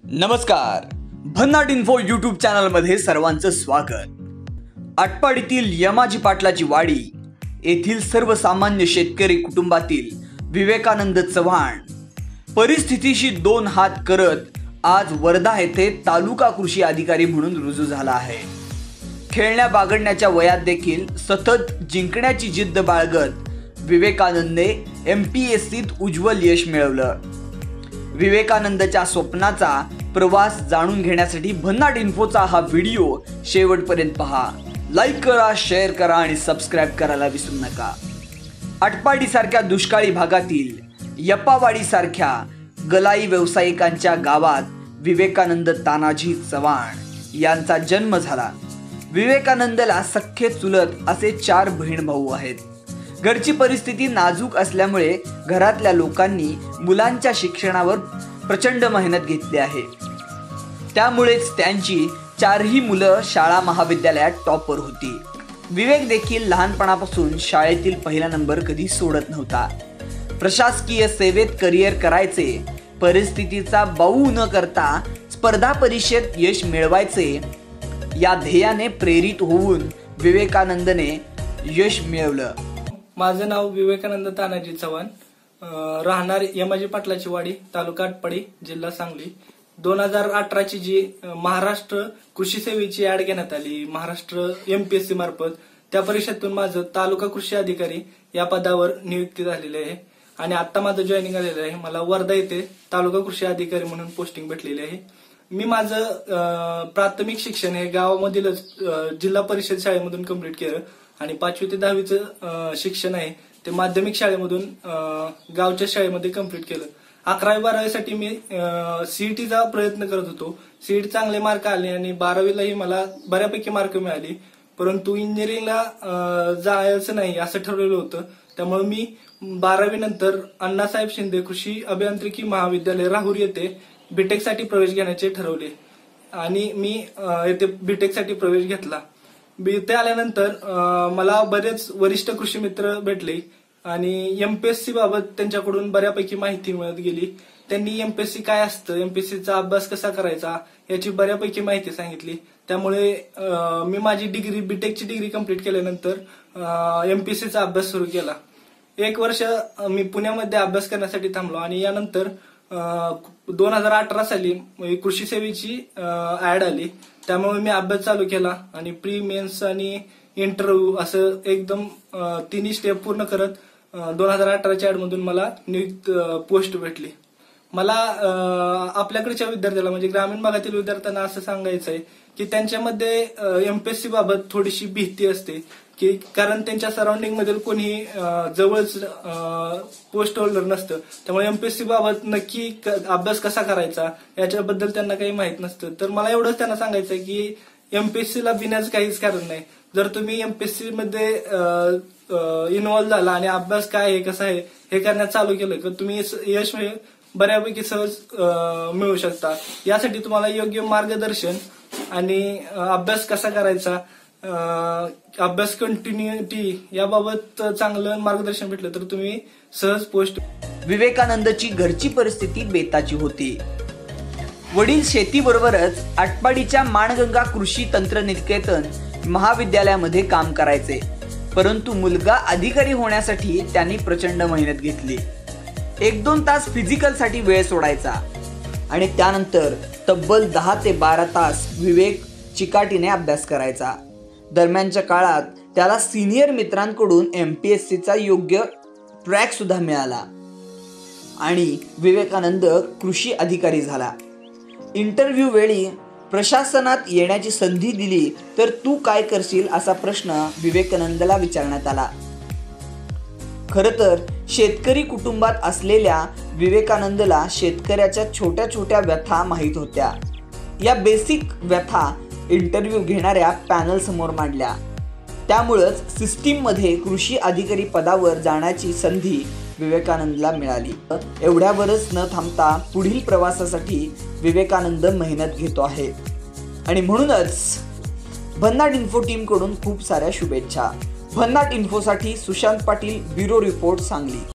नमस्कार, भन्नाट info YouTube चॅनलमध्ये सर्वांचं स्वागत। आटपाडीतील यमाजी पाटलाची वाडी येथील सर्वसामान्य शेतकरी कुटुंबातील विवेकानंद चव्हाण परिस्थितीशी दोन हात करत आज वर्धा येथे तालुका कृषी अधिकारी म्हणून रुजू झाला आहे। खेळण्या बागडण्याच्या वयात देखील सतत जिंकण्याची जिद्द बाळगत विवेकानंदने MPSCत उज्ज्वल यश मिळवलं। विवेकानंदच्या स्वप्नाचा प्रवास जाणून घेण्यासाठी भन्नाट इन्फोचा हा व्हिडिओ शेवटपर्यंत पहा। लाईक करा, शेअर करा आणि सबस्क्राइब करायला विसरू नका। आटपाडी सारख्या दुष्काळी भागातील यप्पावाडी सारख्या गलाई व्यावसायिकांच्या गावात विवेकानंद तानाजी चव्हाण यांचा जन्म झाला। विवेकानंदला सख्खे चुलत असे 4 बहीण भाऊ आहेत। घरची परिस्थिती नाजूक असल्यामुळे घरातल्या लोकांनी मुलांच्या शिक्षणावर प्रचंड मेहनत घेतली आहे। त्यामुळेच त्यांची 4ही मुलं शाळा महाविद्यालयात टॉपर होती। विवेक देखील लहानपणापासून शाळेतील पहिला नंबर कधी सोडत नव्हता। प्रशासकीय सेवेत करिअर करायचे, परिस्थितीचा बाऊ न करता स्पर्धा परीक्षेत यश मिळवायचे या ध्येयाने प्रेरित होऊन विवेकानंदने यश मिळवलं। माझं नाव विवेकानंद तानाजी चव्हाण, राहणार यमाजी पाटलाची वाडी, तालुका आटपाडी, जिल्हा सांगली। 2018ची जी महाराष्ट्र कृषी सेवेची ऍड घेण्यात आली महाराष्ट्र MPSC मार्फत, त्या परीक्षेतून माझं तालुका कृषी अधिकारी या पदावर नियुक्ती झालेली आहे आणि आता माझं जॉईनिंग आलेलं आहे। मला वर्धा येथे तालुका कृषी अधिकारी म्हणून पोस्टिंग भेटलेली आहे। मी माझं प्राथमिक शिक्षण हे गावामधीलच जिल्हा परिषद शाळेमधून कंप्लीट केलं आणि 5वी ते 10वीचं शिक्षण आहे ते माध्यमिक शाळेमधून गावच्या शाळेमध्ये कंप्लीट केलं। 11वी 12वीसाठी मी CETचा प्रयत्न करत होतो। CET चांगले मार्क आले आणि 12वीलाही मला बऱ्यापैकी मार्क मिळाली, परंतु इंजिनिअरिंगला जायचं नाही असं ठरवलं होतं। त्यामुळे मी 12वी नंतर अण्णासाहेब शिंदे कृषी अभियांत्रिकी महाविद्यालय राहुर येथे BTech साठी प्रवेश घेण्याचे ठरवले आणि मी येथे BTech साठी प्रवेश घेतला। इथे आल्यानंतर मला बरेच वरिष्ठ कृषी मित्र भेटले आणि MPSC बाबत त्यांच्याकडून बऱ्यापैकी माहिती मिळत गेली। त्यांनी MPSC काय असतं, MPSCचा अभ्यास कसा करायचा याची बऱ्यापैकी माहिती सांगितली। त्यामुळे मी माझी डिग्री BTechची डिग्री कंप्लीट केल्यानंतर MPSCचा अभ्यास सुरू केला। 1 वर्ष मी पुण्यामध्ये अभ्यास करण्यासाठी थांबलो आणि यानंतर 2018 साली कृषी सेवेची ऍड आली, त्यामुळे मी अभ्यास चालू केला आणि प्री मेन्स आणि इंटरव्ह्यू असं एकदम 3 स्टेप पूर्ण करत 2018च्या ऍड मधून मला नियुक्त पोस्ट भेटली। मला आपल्याकडच्या विद्यार्थ्याला म्हणजे ग्रामीण भागातील विद्यार्थ्यांना असं सांगायचं आहे की त्यांच्यामध्ये MPSC बाबत थोडीशी भीती असते की कारण त्यांच्या सराउंडिंग मधील कोणी जवळच पोस्ट होल्डर नसतं, त्यामुळे MPSC बाबत नक्की अभ्यास कसा करायचा याच्याबद्दल त्यांना काही माहित नसतं। तर मला एवढंच त्यांना सांगायचं आहे की MPSCला भिण्याचं काहीच कारण नाही। जर तुम्ही MPSC मध्ये इन्व्हॉल्व झाला आणि अभ्यास काय आहे कसा आहे हे करण्यास चालू केलं तर तुम्ही यश बऱ्यापैकी सहज मिळवू शकता। यासाठी तुम्हाला योग्य मार्गदर्शन आणि अभ्यास कसा करायचा, अभ्यास कंटिन्युटी याबाबत चांगलं मार्गदर्शन भेटलं तर तुम्ही सहज पोस्ट। विवेकानंदची घरची परिस्थिती बेताची होती। वडील शेतीबरोबरच आटपाडीच्या माणगंगा कृषी तंत्रनिकेतन महाविद्यालयामध्ये काम करायचे, परंतु मुलगा अधिकारी होण्यासाठी त्यांनी प्रचंड मेहनत घेतली। 1-2 तास फिजिकलसाठी वेळ सोडायचा आणि त्यानंतर तब्बल 10 ते 12 तास विवेक चिकाटीने अभ्यास करायचा। दरम्यानच्या काळात त्याला सिनियर मित्रांकडून MPSCचा योग्य ट्रॅक सुद्धा मिळाला आणि विवेकानंद कृषी अधिकारी झाला। इंटरव्ह्यू वेळी प्रशासनात येण्याची संधी दिली तर तू काय करशील असा प्रश्न विवेकानंदला विचारण्यात आला। खरं तर शेतकरी कुटुंबात असलेल्या विवेकानंदला शेतकऱ्याच्या छोट्या छोट्या व्यथा माहीत होत्या। या बेसिक व्यथा इंटरव्ह्यू घेणाऱ्या पॅनल समोर मांडल्या। त्यामुळेच सिस्टीम मध्ये कृषी अधिकारी पदावर जाण्याची संधी विवेकानंदला मिळाली। एवढ्यावरच न थांबता पुढील प्रवासासाठी विवेकानंद मेहनत घेतो आहे आणि म्हणूनच भन्नाट इन्फो टीम कडून खूप साऱ्या शुभेच्छा। भन्नाट इन्फोसाठी सुशांत पाटील, ब्युरो रिपोर्ट, सांगली।